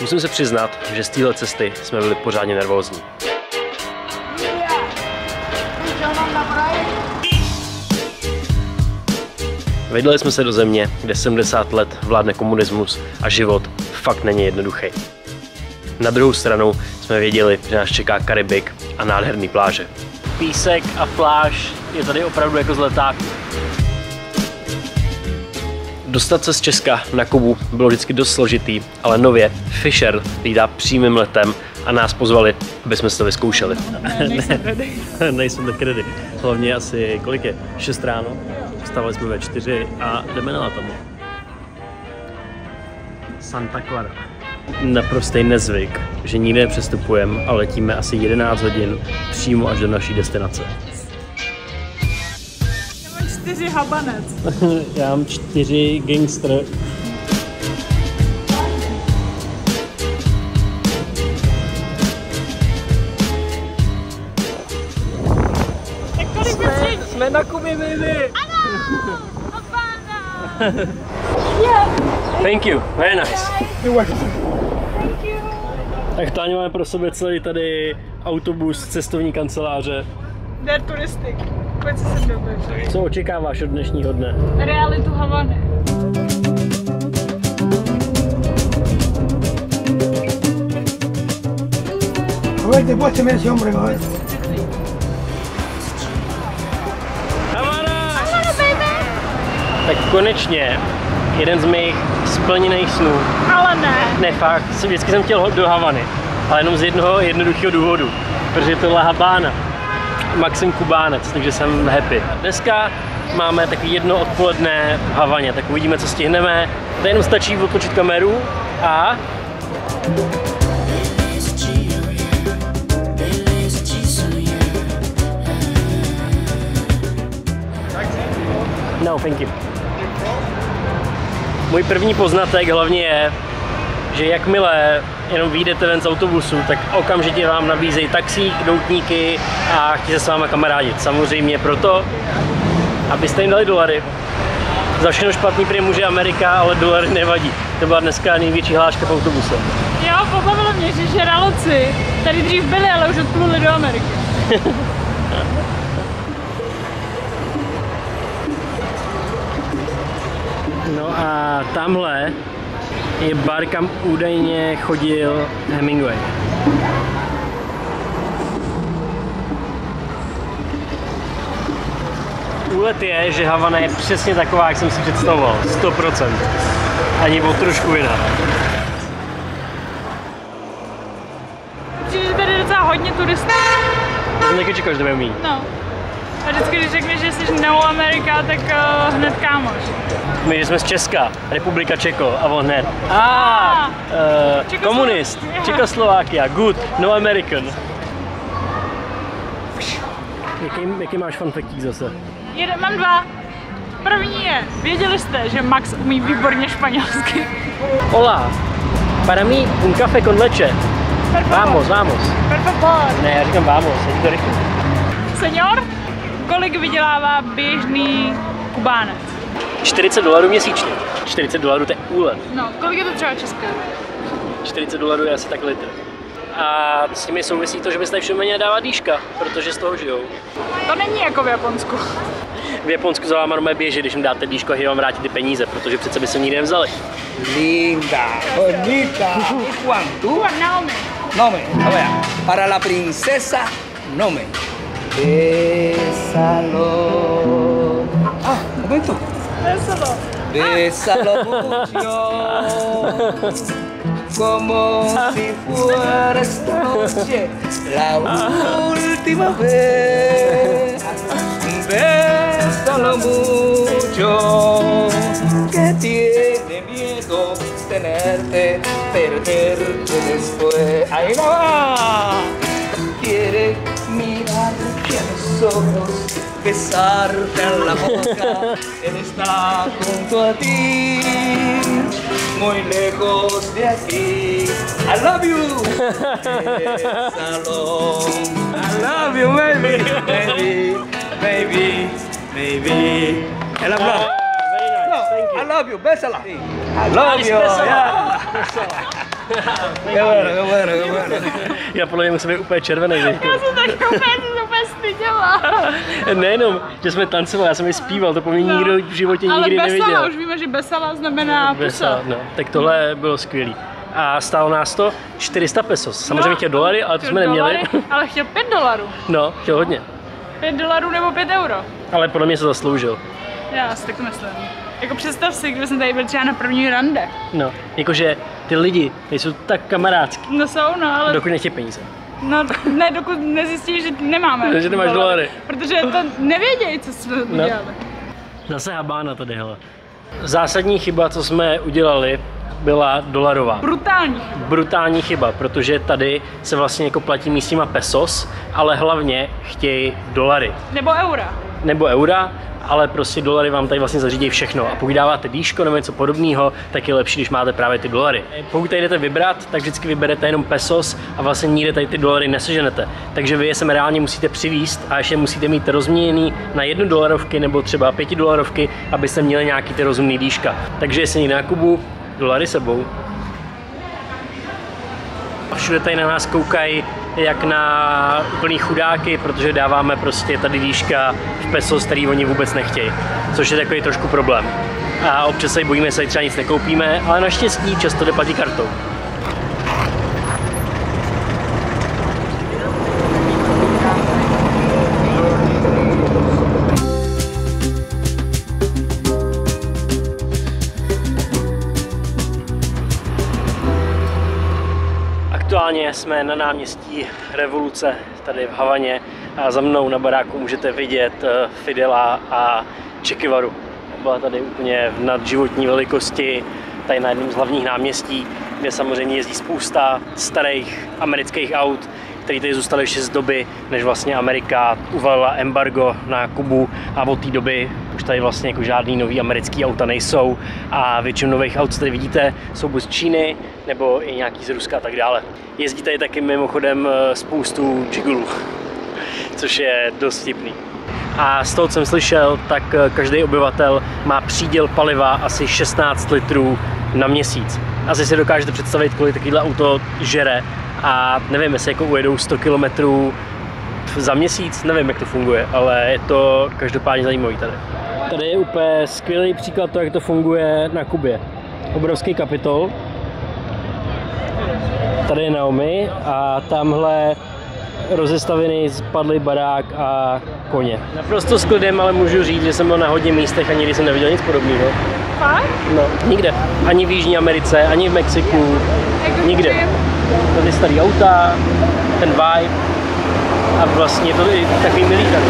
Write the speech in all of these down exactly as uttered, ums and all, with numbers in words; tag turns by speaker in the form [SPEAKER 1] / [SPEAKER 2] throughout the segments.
[SPEAKER 1] Musím se přiznat, že z téhle cesty jsme byli pořádně nervózní. Vydali jsme se do země, kde sedmdesát let vládne komunismus a život fakt není jednoduchý. Na druhou stranu jsme věděli, že nás čeká Karibik a nádherný pláže. Písek a pláž je tady opravdu jako z letáku. Dostat se z Česka na Kubu bylo vždycky dost složitý, ale nově Fisher lítá přímým letem a nás pozvali, aby jsme si to vyzkoušeli.
[SPEAKER 2] Ne, nejsem ready.
[SPEAKER 1] Nejsem tak ready. Hlavně asi, kolik je? šest ráno. Vstávali jsme ve čtyři a jdeme na letamu. Santa Clara. Naprostý nezvyk, že nikde nepřestupujeme a letíme asi jedenáct hodin přímo až do naší destinace.
[SPEAKER 2] Já mám čtyři habanec.
[SPEAKER 1] Já mám čtyři gangster.
[SPEAKER 2] Tak kolik jsme,
[SPEAKER 1] jsme na Kubě, baby!
[SPEAKER 2] Ano! Habana!
[SPEAKER 1] Thank you, very nice.
[SPEAKER 2] Thank you.
[SPEAKER 1] Tak tady máme pro sebe celý tady autobus cestovní kanceláře.
[SPEAKER 2] They're touristic. Pojď se sem dobře.
[SPEAKER 1] Co očekáváš od dnešního dne?
[SPEAKER 2] Realitu Havany.
[SPEAKER 3] Roberto, puedes tener ese hombre, ¿no?
[SPEAKER 1] Havana!
[SPEAKER 2] Havana, baby!
[SPEAKER 1] Tak konečně jeden z mých splněných snů.
[SPEAKER 2] Ale ne.
[SPEAKER 1] Ne, fakt, vždycky jsem chtěl do Havany, ale jenom z jednoho jednoduchého důvodu, protože to je Habana. Maxim Kubánec, takže jsem happy. Dneska máme takový jedno odpoledne v Havaně, tak uvidíme, co stihneme. To jenom stačí otočit kameru a... No, thank you. Můj první poznatek hlavně je, že jakmile jenom vyjdete ven z autobusu, tak okamžitě vám nabízejí taxík, doutníky a chtějí se s váma kamarádit. Samozřejmě proto, abyste jim dali dolary. Za všechno špatný prý může Amerika, ale dolary nevadí. To byla dneska největší hláška v autobuse.
[SPEAKER 2] Jo, pobavilo mě, že žraloci tady dřív byli, ale už odpluli do Ameriky.
[SPEAKER 1] No a tamhle je bar, kam údajně chodil Hemingway. Úlet je, že Havana je přesně taková, jak jsem si představoval. sto procent. Ani o trošku jiná.
[SPEAKER 2] Přijde, že tady je docela hodně turistů.
[SPEAKER 1] Já jsem taky čekal, že to bude mít.
[SPEAKER 2] No. A vždycky, když řekneš, že jsi no Amerika, tak uh, hned kámoš.
[SPEAKER 1] My že jsme z Česka, Republika Čeko, a on hned. A,
[SPEAKER 2] Ah,
[SPEAKER 1] uh, komunist, Čekoslovákia, good, no American. Jaký, jaký máš fanfaktík zase?
[SPEAKER 2] Jeden, mám dva. První je, věděli jste, že Max umí výborně španělsky?
[SPEAKER 1] Hola, para mí un café con leche.
[SPEAKER 2] Per favor.
[SPEAKER 1] Vamos, vamos.
[SPEAKER 2] Per favor.
[SPEAKER 1] Ne, já říkám vamos, je to rychle.
[SPEAKER 2] Senior, kolik vydělává běžný Kubánec?
[SPEAKER 1] čtyřicet dolarů měsíčně. čtyřicet dolarů to je úlet.
[SPEAKER 2] No, kolik je to třeba české?
[SPEAKER 1] čtyřicet dolarů je asi tak litr. A s nimi souvisí to, že byste všude dávat dýška, protože z toho žijou.
[SPEAKER 2] To není jako v Japonsku.
[SPEAKER 1] V Japonsku za váma normálně běží, když jim dáte dýško a vám vrátí ty peníze, protože přece by se nikdy nevzali.
[SPEAKER 3] Linda, bonita. ¿Y Juan, tú?
[SPEAKER 2] Naomi.
[SPEAKER 3] No me, a ver, para la princesa, no me. Bésalo. Ah, un momento.
[SPEAKER 2] Veselo.
[SPEAKER 3] Bésalo mucho. Como si fuera esta noche la última vez. Bésalo mucho. Que tiene miedo tenerte, perderte después. Ahí no va. Quiere mirarte a los ojos, besarte en la boca. Él está junto a ti, muy lejos de aquí. I love you. Bésalo. I love you, baby, baby, baby, baby. El aplauso.
[SPEAKER 1] Very nice, thank you.
[SPEAKER 3] I love you, bésala. I love
[SPEAKER 1] Alice,
[SPEAKER 3] you.
[SPEAKER 1] bésala.
[SPEAKER 3] Yeah. Qué bueno, qué bueno, qué bueno.
[SPEAKER 1] Já podle mě musím být úplně červený.
[SPEAKER 2] Já jsem tak úplně, úplně styděla.
[SPEAKER 1] Nejenom, že jsme tancovali, já jsem i zpíval, to po mně
[SPEAKER 2] No.
[SPEAKER 1] nikdo v životě
[SPEAKER 2] Ale
[SPEAKER 1] nikdy
[SPEAKER 2] besala,
[SPEAKER 1] neviděl.
[SPEAKER 2] už víme, že besala znamená pusa.
[SPEAKER 1] Besala, no. Tak tohle bylo skvělý. A stálo nás to čtyři sta pesos. Samozřejmě
[SPEAKER 2] No,
[SPEAKER 1] chtěl dolary, ale to
[SPEAKER 2] chtěl
[SPEAKER 1] jsme neměli.
[SPEAKER 2] dolary, ale chtěl pět dolarů.
[SPEAKER 1] No, chtěl hodně.
[SPEAKER 2] pět dolarů nebo pět euro.
[SPEAKER 1] Ale podle mě se zasloužil.
[SPEAKER 2] Já si tak myslím. Jako představ si, kdyby jsem tady byl třeba na první rande.
[SPEAKER 1] No, jakože ty lidi nejsou tak kamarádský,
[SPEAKER 2] No jsou, no, ale
[SPEAKER 1] dokud nechtějí peníze.
[SPEAKER 2] no, ne, dokud nezjistí, že nemáme.
[SPEAKER 1] Že nemáš dolary.
[SPEAKER 2] Protože to nevědějí, co jsme udělali.
[SPEAKER 1] Zase habána tady, hele. Zásadní chyba, co jsme udělali, byla dolarová.
[SPEAKER 2] Brutální.
[SPEAKER 1] Brutální chyba, protože tady se vlastně jako platí místníma pesos, ale hlavně chtějí dolary.
[SPEAKER 2] Nebo eura.
[SPEAKER 1] Nebo eura, ale prostě dolary vám tady vlastně zařídí všechno. A pokud dáváte dýško nebo něco podobného, tak je lepší, když máte právě ty dolary. Pokud tady jdete vybrat, tak vždycky vyberete jenom pesos a vlastně nikde tady ty dolary neseženete. Takže vy je sem reálně musíte přivízt a ještě musíte mít rozměněný na jednu dolarovky nebo třeba pěti dolarovky, abyste měli nějaký ty rozumný dýška. Takže jestli někde na Kubu, dolary sebou. Všude tady na nás koukají jak na úplný chudáky, protože dáváme prostě tady dýška v pesos, který oni vůbec nechtějí, což je takový trošku problém. A občas se bojíme, že tady třeba nic nekoupíme, ale naštěstí často jde platí kartou. Aktuálně jsme na náměstí Revoluce tady v Havaně a za mnou na baráku můžete vidět Fidela a Che Guevaru. Byla tady úplně v nadživotní velikosti, tady na jednom z hlavních náměstí, kde samozřejmě jezdí spousta starých amerických aut, které tady zůstaly ještě z doby, než vlastně Amerika uvalila embargo na Kubu, a od té doby už tady vlastně jako žádný nový americký auta nejsou a většinu nových aut, co tady vidíte, jsou buď z Číny nebo i nějaký z Ruska a tak dále. Jezdí tady taky mimochodem spoustu džigulů, což je dost vtipný. A z toho, co jsem slyšel, tak každý obyvatel má příděl paliva asi šestnáct litrů na měsíc. Asi si dokážete představit, kolik takovýhle auto žere, a nevím, jestli jako ujedou sto kilometrů za měsíc, nevím, jak to funguje, ale je to každopádně zajímavý tady. Tady je úplně skvělý příklad toho, jak to funguje na Kubě. Obrovský Kapitol. Tady je Naomi a tamhle rozestavený spadlý barák a koně. Naprosto s klidem, ale můžu říct, že jsem byl na hodně místech a nikdy jsem neviděl nic podobného.
[SPEAKER 2] Fakt?
[SPEAKER 1] No, nikde. Ani v Jižní Americe, ani v Mexiku, nikde. Tady starý auta, ten vibe a vlastně je to i takový milý tady.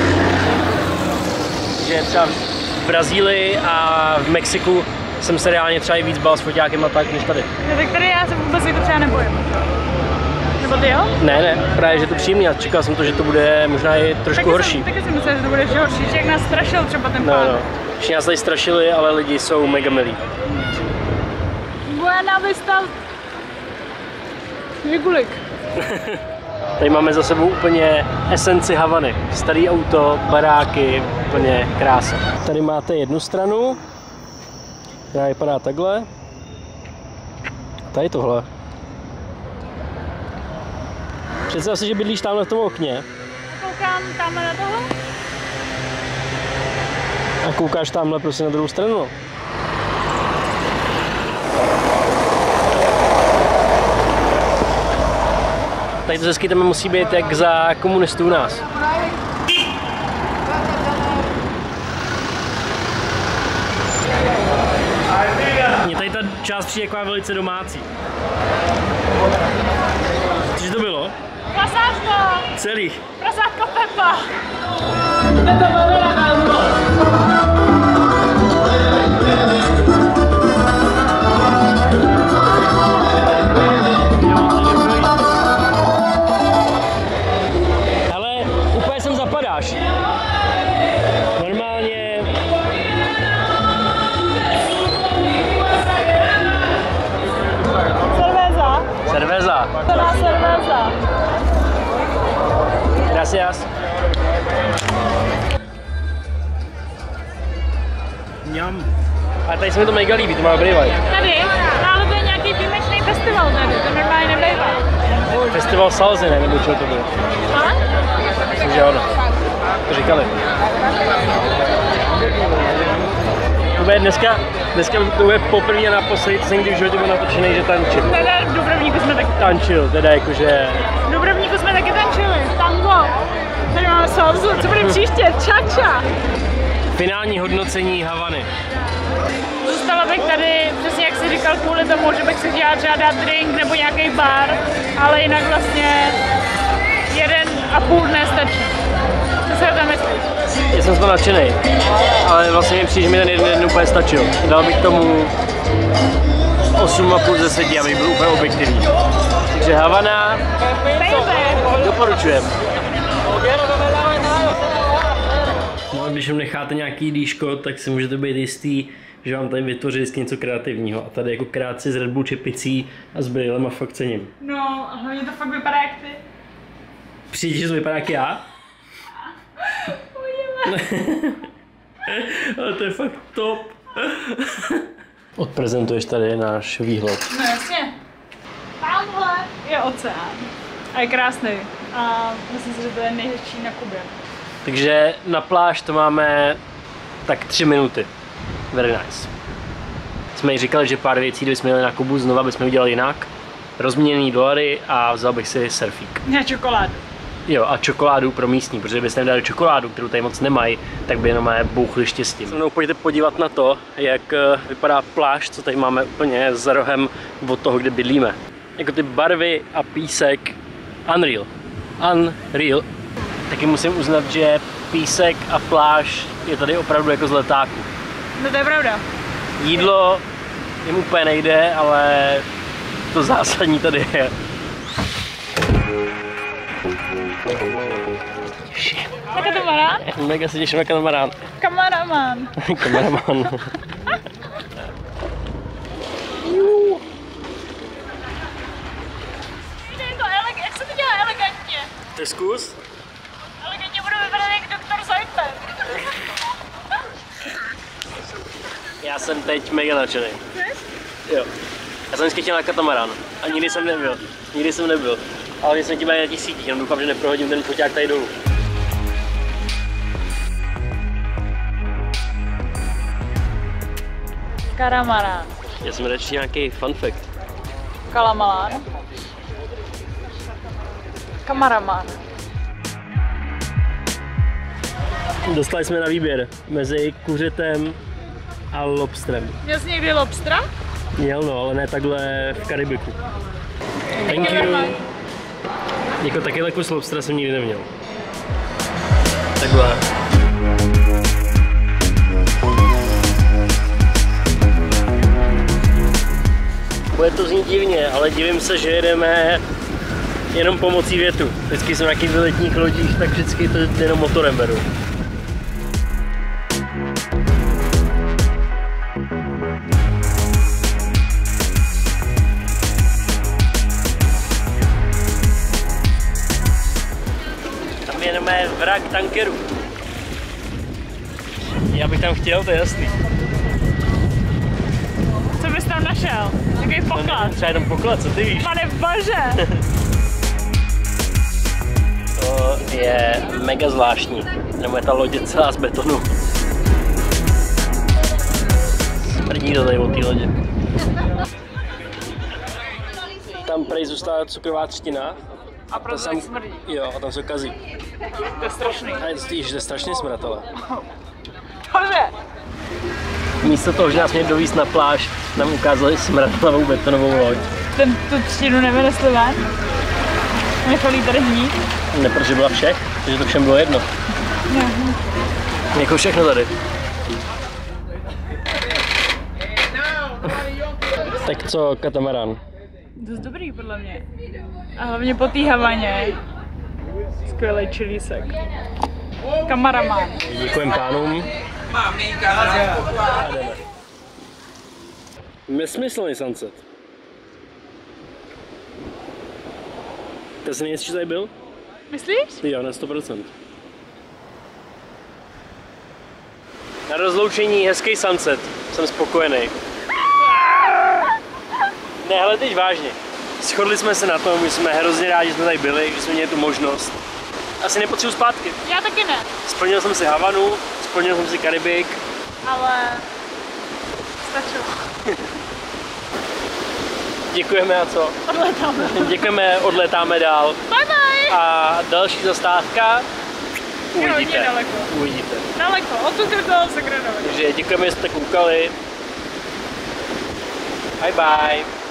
[SPEAKER 1] Že třeba v Brazílii a v Mexiku jsem se reálně třeba i víc bál s foťákem a tak, než tady.
[SPEAKER 2] No, tak tady já se vůbec jako třeba nebojím. Nebo ty jo?
[SPEAKER 1] Ne, ne, právě, že to příjemný a čekal jsem to, že to bude možná i trošku
[SPEAKER 2] taky
[SPEAKER 1] horší.
[SPEAKER 2] Jsem, taky jsem myslel, že to bude ještě horší, že jak nás strašil třeba ten
[SPEAKER 1] No,
[SPEAKER 2] pán.
[SPEAKER 1] no. Všichni nás tady strašili, ale lidi jsou mega milí.
[SPEAKER 2] Buena Vista. Žigulik.
[SPEAKER 1] Tady máme za sebou úplně esenci Havany. Starý auto, baráky, úplně krása. Tady máte jednu stranu, která vypadá takhle. Tady tohle. Představ si, že bydlíš tamhle v tom okně
[SPEAKER 2] Koukám tamhle na toho.
[SPEAKER 1] a koukáš tamhle prostě na druhou stranu. Tady to se skyteme musí být jak za komunistů u nás. Mně tady ta část přijde jako velice domácí. Cože to bylo?
[SPEAKER 2] Prasátko!
[SPEAKER 1] Celý.
[SPEAKER 2] Prasátko Pepa!
[SPEAKER 1] Ale úplně sem zapadáš. Normálně.
[SPEAKER 2] Cerveza.
[SPEAKER 1] Cerveza.
[SPEAKER 2] To dá cerveza.
[SPEAKER 1] Gracias. Mňam. A tady se mi to mega líbí, to má dobrý vibe.
[SPEAKER 2] Tady, ale to je nějaký výjimečný festival, ne?
[SPEAKER 1] festival Salzy, ne? Nebo čeho to bylo?
[SPEAKER 2] A?
[SPEAKER 1] Myslím, že ano. To říkali. To bude dneska, dneska to bude poprvé a naposledy, co jsem kdy v životě byl natočený, že tančil.
[SPEAKER 2] Ne, ne, v Dubrovníku jsme taky
[SPEAKER 1] Tančil, teda jakože...
[SPEAKER 2] V Dubrovníku jsme taky tančili, tango. Tady máme salzu, co bude příště? Čača.
[SPEAKER 1] Finální hodnocení Havany.
[SPEAKER 2] Zůstala bych tady, přesně jak jsi říkal, kvůli tomu, že bych si chtěla třeba dát drink nebo nějaký bar, ale jinak vlastně jeden a půl dne stačí. Co se tam myslíš?
[SPEAKER 1] Já jsem z toho nadšený, ale vlastně mi přijde, že mi ten jeden den úplně stačil. Dal bych tomu osm a půl ze deseti, abych byl úplně objektivní. Takže Havana,
[SPEAKER 2] Baby!
[SPEAKER 1] doporučujem. No a když jim necháte nějaký dýško, tak si můžete být jistý, že vám tady vytvoří vždycky něco kreativního. A tady jako krátce s Red Bull čepicí a s brýlema fakt cením.
[SPEAKER 2] No, a hlavně to fakt vypadá jak ty.
[SPEAKER 1] Přijde, že to vypadá jak já? Ale to je fakt top. Odprezentuješ tady náš výhled.
[SPEAKER 2] No jasně. Tamhle je oceán. A je krásný. A myslím si, že to je nejhezčí na Kubě.
[SPEAKER 1] Takže na pláž to máme tak tři minuty. Very nice. Jsme jí říkali, že pár věcí, kdybychom jeli na Kubu, znova bychom udělali jinak. Rozměněný dolary a vzal bych si surfík.
[SPEAKER 2] Já čokoládu.
[SPEAKER 1] Jo, a čokoládu pro místní, protože byste jim dali čokoládu, kterou tady moc nemají, tak by jenom bouchli štěstím. Se mnou pojďte podívat na to, jak vypadá pláž, co tady máme úplně za rohem od toho, kde bydlíme. Jako ty barvy a písek, unreal. Unreal. Taky musím uznat, že písek a pláž je tady opravdu jako z letáku.
[SPEAKER 2] No to je pravda.
[SPEAKER 1] Jídlo jim úplně nejde, ale to zásadní tady je.
[SPEAKER 2] Na katamarán?
[SPEAKER 1] Mega se těším na katamarán.
[SPEAKER 2] Kameraman.
[SPEAKER 1] Kameraman.
[SPEAKER 2] Je to eleg- jak se to dělá elegantně?
[SPEAKER 1] Ty zkus.
[SPEAKER 2] Elegantně budu vypadat jak doktor Zajper.
[SPEAKER 1] Já jsem teď mega nadšený. Jo. Já jsem vždycky chtěl na katamarán a nikdy jsem nebyl. Nikdy jsem nebyl. Ale mě jsem tím na těch sítích, jenom doufám, že neprohodím ten foťák tady dolů.
[SPEAKER 2] Karamarán.
[SPEAKER 1] Já jsem radši nějaký fun fact.
[SPEAKER 2] Kalamalán. Kamaraman.
[SPEAKER 1] Dostali jsme na výběr mezi kuřetem a lobstrem.
[SPEAKER 2] Měl jsi někdy lobstra?
[SPEAKER 1] Měl no, ale ne takhle v Karibiku. Thank you. Jako takovýhle kus lobstra jsem nikdy neměl. Takhle. Bude to znít divně, ale divím se, že jedeme jenom pomocí větru. Vždycky jsem na nějakých vyletních lodích, tak vždycky to jenom motorem beru. Tam jedeme vrak tankeru. Já bych tam chtěl, to je jasný.
[SPEAKER 2] Co bys tam našel? Jaký poklad?
[SPEAKER 1] Třeba jenom poklad, co ty víš?
[SPEAKER 2] Pane bože!
[SPEAKER 1] To je mega zvláštní. Nebo je ta lodě celá z betonu. Smrdí to tady od té lodě. Tam prej zůstala cukrová třtina.
[SPEAKER 2] A proto
[SPEAKER 1] sam...
[SPEAKER 2] tak smrdí.
[SPEAKER 1] Jo, a tam se kazí.
[SPEAKER 2] To je strašný.
[SPEAKER 1] A je, to je strašně smrad, ale.
[SPEAKER 2] Bože!
[SPEAKER 1] Místo toho, že nás měli dovízt na pláž, nám ukázali smradlavou betonovou loď.
[SPEAKER 2] Ten tu třtinu nevynesli ven? Nechali tady hnít?
[SPEAKER 1] Ne, protože byla všech, takže to všem bylo jedno.
[SPEAKER 2] Ne.
[SPEAKER 1] Jako všechno tady. Tak co, katamarán?
[SPEAKER 2] Dost dobrý podle mě. A hlavně po té Havaně. Skvělej čilísek. Kamaraman.
[SPEAKER 1] Děkujem pánům. A jdeme. Nesmyslný sunset. To jsi nejistý, že tady byl?
[SPEAKER 2] Myslíš?
[SPEAKER 1] Jo, na sto procent. Na rozloučení hezký sunset. Jsem spokojený. Ne, hele, teď vážně. Shodli jsme se na tom, že jsme hrozně rádi, že jsme tady byli, že jsme měli tu možnost. Asi nepotřebuji zpátky.
[SPEAKER 2] Já taky ne,
[SPEAKER 1] Splnil jsem si Havanu, splnil jsem si Karibik.
[SPEAKER 2] ale stačilo.
[SPEAKER 1] Děkujeme a co?
[SPEAKER 2] Odletáme.
[SPEAKER 1] Děkujeme, odletáme dál.
[SPEAKER 2] Bye bye.
[SPEAKER 1] A další zastávka
[SPEAKER 2] Je hodně
[SPEAKER 1] uvidíte.
[SPEAKER 2] daleko.
[SPEAKER 1] Uvidíte.
[SPEAKER 2] Daleko, odtud do toho se
[SPEAKER 1] Takže děkujeme, že jste koukali. Bye bye.